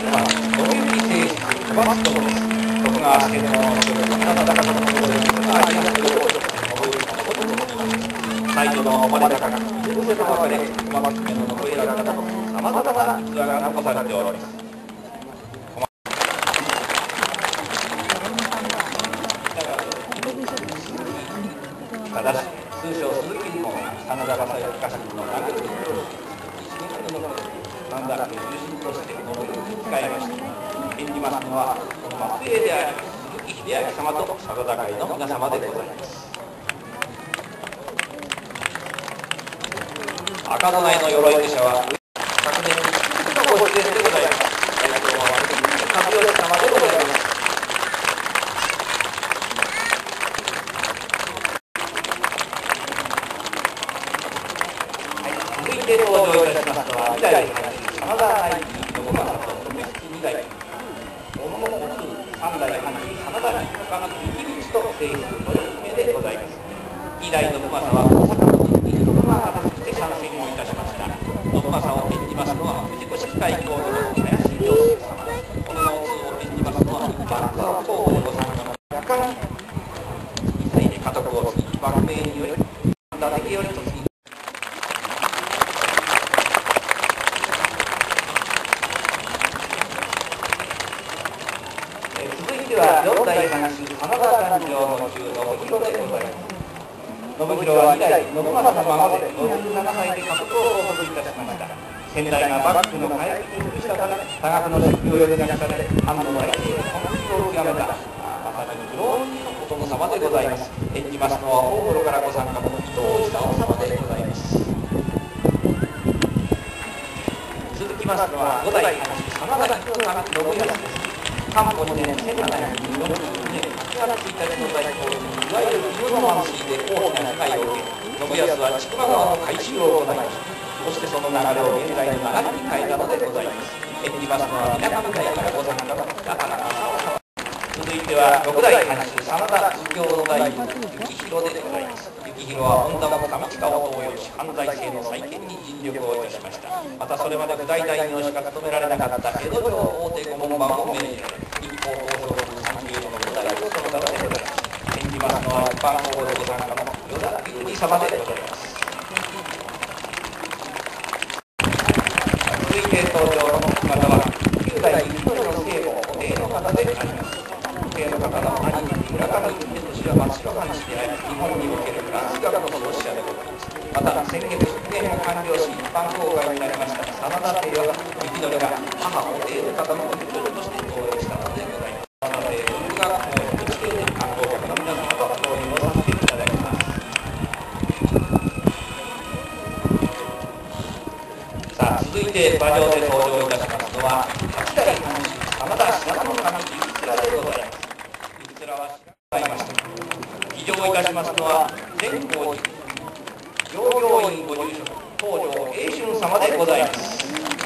どういうふうに政治を飛ばすことです。徳川四天王の所属、皆方々のところで、徳川家康を信夫のことと申します。最初の生まれたから、許せたばかり、熊松家の残りら方と、さまざまな逸話が残されております。ただし、通称鈴木の真田正幸家臣の長いなんだか重臣としてこのように使いました。演じますのは、この末裔である鈴木秀明様と真田会の皆様でございます。赤備えの鎧武者は、昨年にご出演でございます。代表は和義様でございます。続いて登場いたしますのは、2代藩主真田内義信正と目付2代、小野の3代藩主真田に他の力道と制する取り決めでございます。2代信正は大阪の陣に徳川派として参戦をいたしました。信正を演じますのは藤越会公の林良介様、小野のを演じますのは幕川公でご参加の中に2歳で家督を継ぎ、幕命により伊達家より嫁ぎ、続いては4代藩主真田勘定の中信弘でございます。信弘は2代信正の孫で57歳で家督を相続いたしました。先代が幕府の回復に尽くしたため、多額の出費を余儀なくされ、藩の大政の本気を極めた、まさに苦労人のお殿様でございます。演じますのは大幌からご参加の伊藤久夫様でございます。続きますのは5代藩主真田信康です。漢方2年1742年8月1日の大洪水にいわゆる冬の満水で大きな被害を受け、信康は千曲川の改修を行いました。そしてその流れを現在の流れに変えたのでございます。演じますのは水上台からご参加の北原正夫様。続いては6代藩主真田右京の大臣幸宏でございます。幸宏は本田の上近を登用し、藩財政の再建に尽力をいたしました。またそれまで不大大名しか務められなかった江戸城大手御門番を命じられ、一方東条国30の5代をその方でございます。演じますのは一般候補でご参加の与田隆二様でございます。続いて登場の方は9代一人の聖母お帝の方であります。お帝の方の兄貴村上秀俊は松代藩士であり、日本におけるフランス学の創始者でございます。また先月出演を完了し一般公開になりました真田邸は、雪鳥が母お帝の方のお手帳として登場したのでございます。真田邸文具学校の地形で観光客の皆様と共演をさせていただきます。さあ、続いて馬上で登場いたしますのは8代藩主真田信長の神行貫でございます。行貫は知られました。議場いたしますのは善光寺上行院ご住職東條栄春様でございます。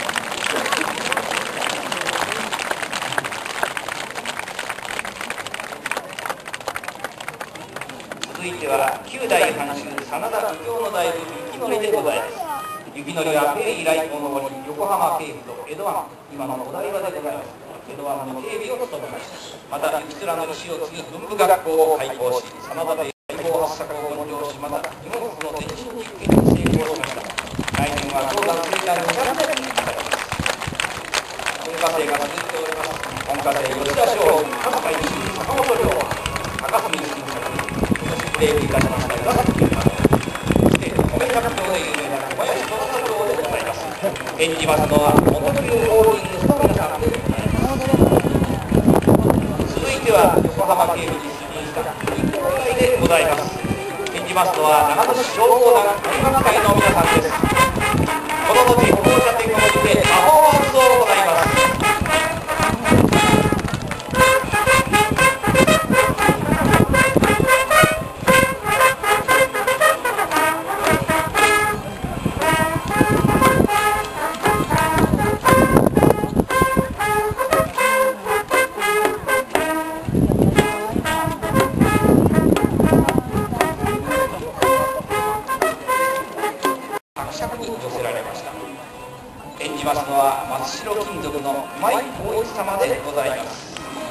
続いては9代藩主真田右京の大夫雪則でございます。雪則は平以来この後に横浜警府と江戸湾、今のお台場でございます江戸湾の警備を務めました。また行貫の血を継ぎ文部学校を開校し、真田邸解放発作を温情し、また日本国の前進実験に成功しました。来年は東山生誕200年にされます。文化生が続いております。文化生吉田松陰、葛西西坂本龍馬、高杉晋作、今年ブレイクいたしました岩崎由真、そして米百姓で有名な小林虎三郎でございます。演じますのは元木ホールディングスの皆さんでございます。続いては横浜警備に出任した日本会でございます。演じますのは長野市消防団音楽会の皆さんです。この後歩行者天をもってパフォーマンスを行います。 演じますのは松代金属の今井浩一様でございます。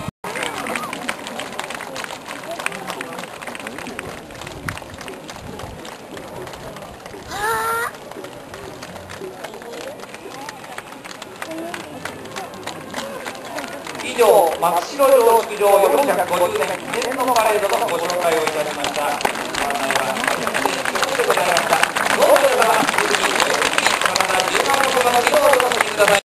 以上、松代養殖場450年記念のパレードのご紹介をいたしました。ご案内は私たちでございました。どうぞ皆様、引き続き、また10万個の議論をお楽しみください。